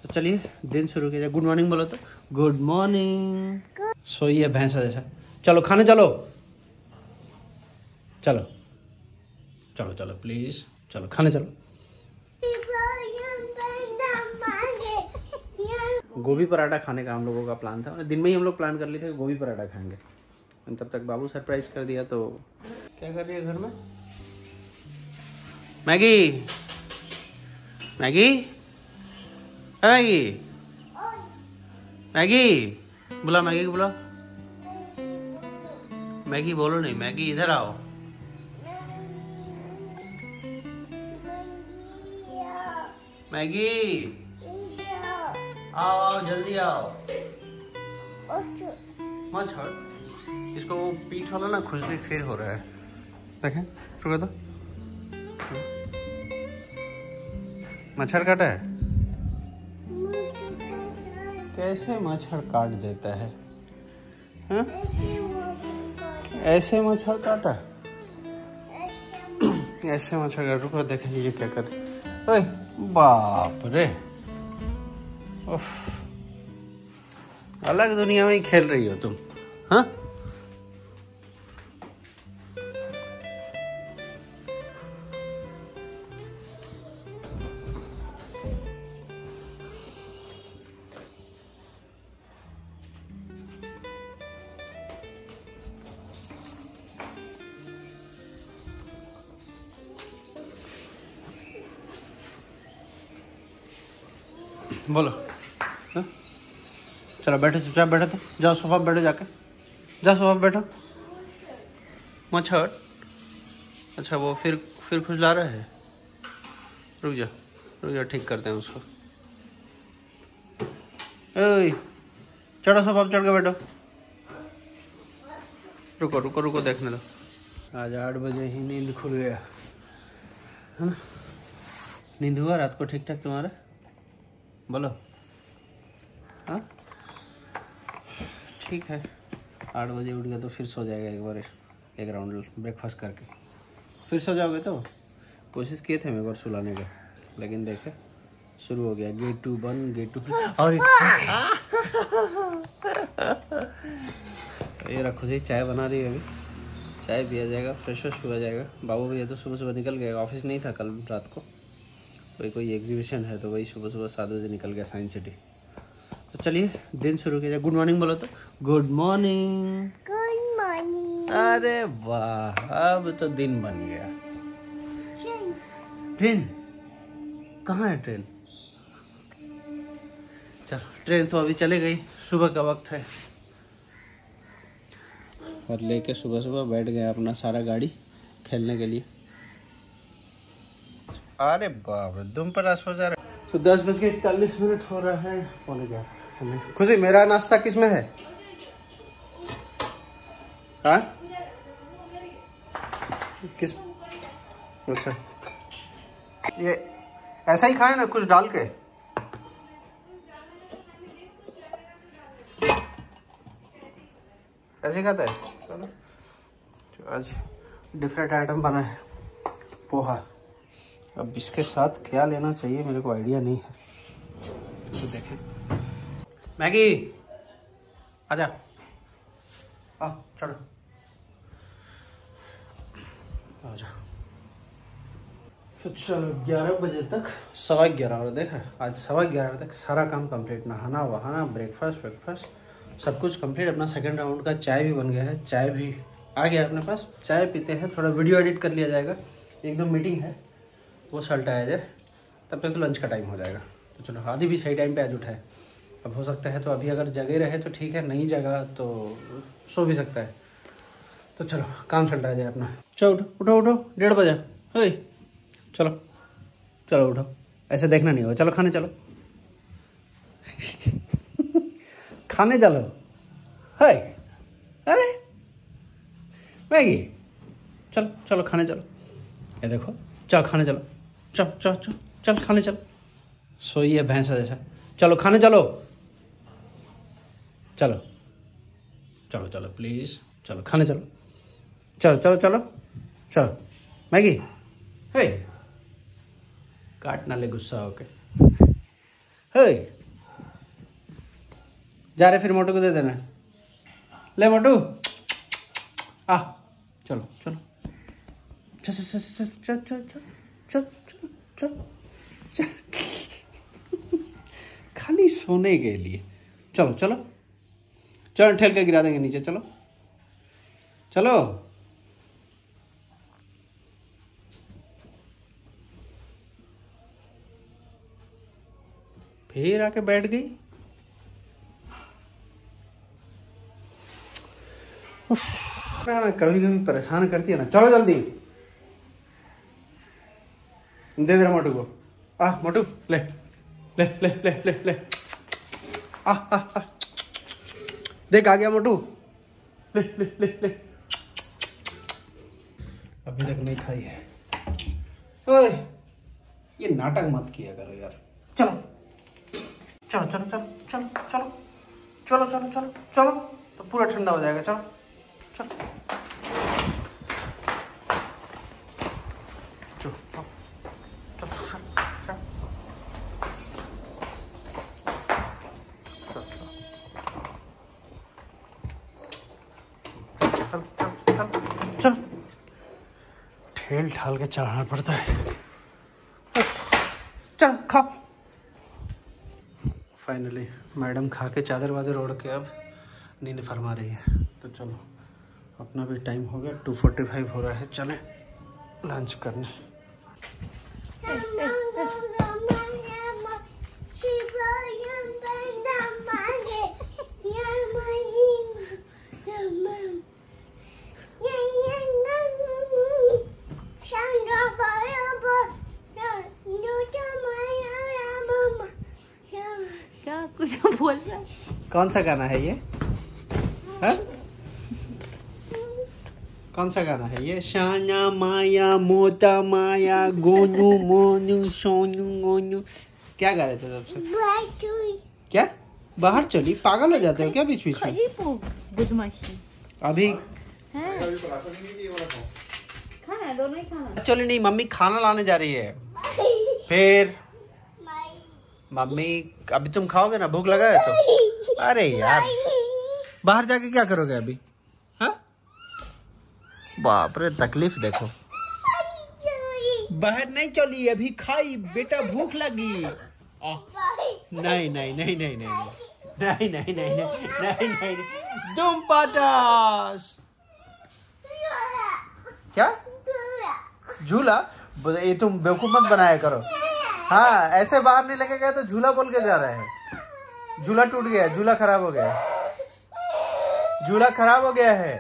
तो चलिए दिन शुरू किया जाए। गुड मॉर्निंग बोलो तो। Good morning. सोई है भैंसा जैसा। चलो खाने चलो, चलो चलो चलो प्लीज, चलो खाने चलो। गोभी पराठा खाने का हम लोगों का प्लान था, दिन में ही हम लोग प्लान कर लिए थे गोभी पराठा खाएंगे। तब तक बाबू सरप्राइज कर दिया। तो क्या कर रही है घर में? मैगी, मैगी, मैगी, मैगी, बुला मैगी को बुला। मैगी बोलो नहीं, मैगी इधर आओ। मैगी आओ आओ जल्दी आओ। मत छोड़ इसको, वो पीठ वाला ना खुजली फिर हो रहा है। देखें रुको तो, मच्छर काटा है। कैसे मच्छर काट देता है? हाँ? ऐसे मच्छर काटा, ऐसे मच्छर काट। रुको देखें ये क्या कर। ओए बाप रे, उफ, अलग दुनिया में ही खेल रही हो तुम। हाँ बोलो। हा? चलो बैठो, चुपचाप बैठो। तो जाओ सोफा पे बैठो, जाके जाओ सोफा पे बैठो। मच्छर, अच्छा वो फिर खुजला रहा है। रुक जा ठीक करते हैं उसको। ओए चढ़ो सोफा पे, चढ़ के बैठो। रुको रुको रुको देखने दो। आज 8 बजे ही नींद खुल गया है ना। नींद हुआ रात को ठीक ठाक तुम्हारा? बोलो। हाँ ठीक है, 8 बजे उठ गया तो फिर सो जाएगा एक बार, एक राउंड ब्रेकफास्ट करके फिर सो जाओगे। तो कोशिश किए थे मैं एक बार सुलाने का, लेकिन देखे शुरू हो गया get to bun, get to. और ये रखो जी, चाय बना रही है अभी, चाय पिया जाएगा, फ्रेश व्रेश हुआ जाएगा। बाबू भैया तो सुबह सुबह निकल गए, ऑफिस नहीं था कल रात को, कोई एग्जीबिशन है तो वही सुबह सुबह 7 बजे निकल गया साइंस सिटी। तो चलिए दिन शुरू किया जाए। गुड मॉर्निंग बोलो तो। Good morning. Good morning. अरे वाह, अब तो दिन बन गया। ट्रेन कहाँ है? ट्रेन चलो, ट्रेन तो अभी चले गई, सुबह का वक्त है। और लेके सुबह सुबह बैठ गए अपना सारा गाड़ी खेलने के लिए। अरे बाप रे, दुम पर सो जा रहा है। तो 10:41 हो रहा है, पौने 11। खुशी मेरा नाश्ता किस में है? हाँ किस? अच्छा ये ऐसा ही खाए ना, कुछ डाल के। ऐसे खाता है। चलो आज डिफरेंट आइटम बना है, पोहा। अब इसके साथ क्या लेना चाहिए मेरे को आइडिया नहीं है, तो देखें। मैगी आजा, आ चढ़ो, आजा। तो चलो 11 बजे तक, 11:15 बजे देखा, आज 11:15 बजे तक सारा काम कंप्लीट। नहाना वहाना, ब्रेकफास्ट सब कुछ कंप्लीट। अपना सेकंड राउंड का चाय भी बन गया है, चाय भी आ गया अपने पास। चाय पीते हैं, थोड़ा वीडियो एडिट कर लिया जाएगा, एकदम मीटिंग है वो सल्टाया जाए, तब तक तो लंच का टाइम हो जाएगा। तो चलो आदि भी सही टाइम पे आज उठा है। अब हो सकता है तो अभी अगर जगे रहे तो ठीक है, नहीं जगा तो सो भी सकता है। तो चलो काम सल्टाया जाए अपना। चलो उठो उठो उठो, 1:30 बजे। हे चलो चलो उठो, ऐसे देखना नहीं होगा। चलो खाने चलो। खाने चलो। है अरे मैगी, चलो चलो खाने चलो। ये देखो, चल खाने चलो, चल चल चल चल खाने चलो। सोई है भैंसा जैसा। चलो खाने चलो, चलो चलो चलो प्लीज, चलो खाने चलो, चलो चलो चलो चलो। मैगी हे काट ना ले गुस्सा होके। हे जा रहे फिर मोटू को दे देना। ले मोटू आ चलो चलो चल चल चल चल चल चल चल चल चल खाली सोने के लिए। चलो चलो चलो ठेल के गिरा देंगे नीचे। चलो चलो फिर आके बैठ गई। कभी कभी परेशान करती है ना। चलो जल्दी दे दे मोटू को। आ मोटू ले ले ले ले ले ले आ देख आ गया मोटू। ले ले ले ले अभी तक नहीं खाई है। ओए ये नाटक मत किया करो यार। चलो चलो चलो चलो चलो चलो चलो चलो चलो चलो तो पूरा ठंडा हो जाएगा। चलो चलो चल चल चल चल ठेल ठाल के चढ़ाना पड़ता है। चल खा। फाइनली मैडम खा के चादर वादर ओढ़ के अब नींद फरमा रही है। तो चलो अपना भी टाइम हो गया, 2:45 हो रहा है। चलें लंच करने। क्या कुछ बोल रहा है? कौन सा गाना है ये? है? कौन सा गाना है ये? शाना माया मोटा माया गोनू मोनू सोनू गोनू क्या गा रहे थे सबसे? क्या बाहर चली? पागल हो जाते हो क्या बीच बीच में? बदमाशी अभी खाना दोनों ही खाना। चली नहीं, मम्मी खाना लाने जा रही है। फिर मम्मी अभी तुम खाओगे ना? भूख लगा है तो? अरे यार बाहर जाके क्या करोगे अभी? हाँ बाप रे तकलीफ देखो। बाहर नहीं चली अभी, खाई बेटा, भूख लगी। नहीं नहीं नहीं नहीं नहीं नहीं नहीं नहीं नहीं नहीं तुम पटास क्या झूला? ये तुम बेवकूफ मत बनाया करो। हाँ ऐसे बाहर नहीं लेके गए तो झूला बोल के जा रहे हैं। झूला टूट गया, झूला खराब हो गया, झूला खराब हो गया है।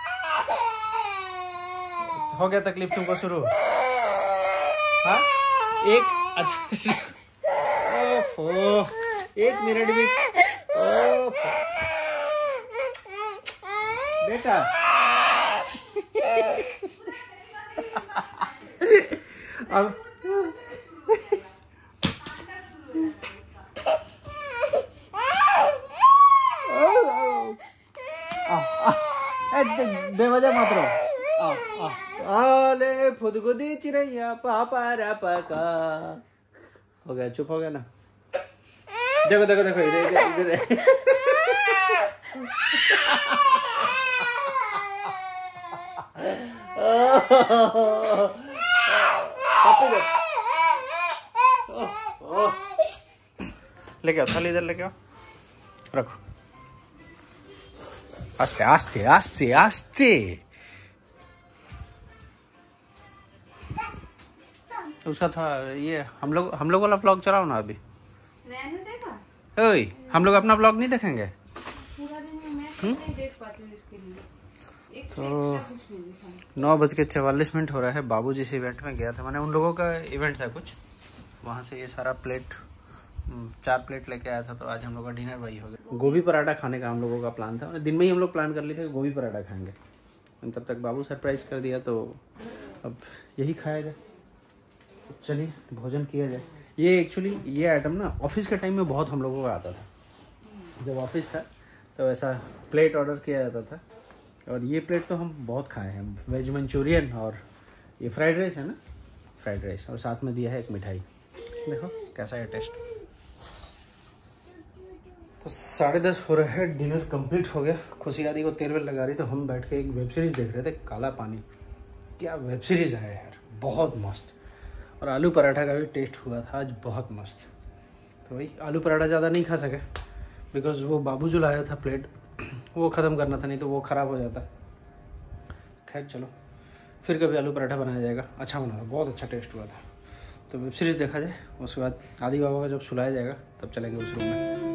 हो गया तकलीफ तुमको शुरू? हाँ एक अच्छा ओफो 1 मिनट भी ओफो बेटा अब बेवजह मत रहो। आले फुदगुदी चिड़ैया पापा रा पका। हो गया, चुप हो गया ना? देखो देखो देखो इधर इधर लेके आओ, थाली इधर लेके आओ, रखो। आस्ते आस्ते आस्ते आस्ते। उसका था ये हम लोग वाला व्लॉग चलाओ ना अभी। देखा ओए हम लोग अपना व्लॉग नहीं देखेंगे? पूरा दिन मैं नहीं देख पाती हूं इसके लिए। तो 9:44 हो रहा है। बाबूजी से इवेंट में गया था, मैंने उन लोगों का इवेंट था कुछ, वहाँ से ये सारा प्लेट 4 प्लेट लेके आया था। तो आज हम लोग का डिनर वही हो गया। गोभी पराठा खाने का हम लोगों का प्लान था, दिन में ही हम लोग प्लान कर लिए थे गोभी पराठा खाएंगे। तब तक बाबू सरप्राइज कर दिया तो अब यही खाया जाए। चलिए भोजन किया जाए। ये एक्चुअली ये आइटम ना ऑफिस के टाइम में बहुत हम लोगों का आता था। जब ऑफिस था तो ऐसा प्लेट ऑर्डर किया जाता था, और ये प्लेट तो हम बहुत खाए हैं। वेज मंचूरियन और ये फ्राइड राइस है ना, फ्राइड राइस, और साथ में दिया है एक मिठाई। देखो कैसा है टेस्ट। तो 10:30 हो रहे हैं, डिनर कंप्लीट हो गया। खुशी आदि को तेल वेल लगा रही तो हम बैठ के एक वेब सीरीज़ देख रहे थे, काला पानी। क्या वेब सीरीज़ है यार, बहुत मस्त। और आलू पराठा का भी टेस्ट हुआ था आज, बहुत मस्त। तो वही आलू पराठा ज़्यादा नहीं खा सके बिकॉज वो बाबू जो लाया था प्लेट वो ख़त्म करना था, नहीं तो वो ख़राब हो जाता। खैर चलो, फिर कभी आलू पराठा बनाया जाएगा। अच्छा बना था, बहुत अच्छा टेस्ट हुआ था। तो वेब सीरीज़ देखा जाए, उसके बाद आदि बाबा का जब सुलाया जाएगा तब चलेंगे उस रूम में।